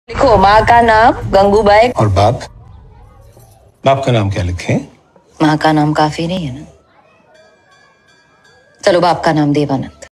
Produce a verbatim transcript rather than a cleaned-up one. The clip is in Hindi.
लिखो माँ का नाम गंगूबाई। और बाप? बाप का नाम क्या लिखें? माँ का नाम काफी नहीं है ना? चलो बाप का नाम देवानंद।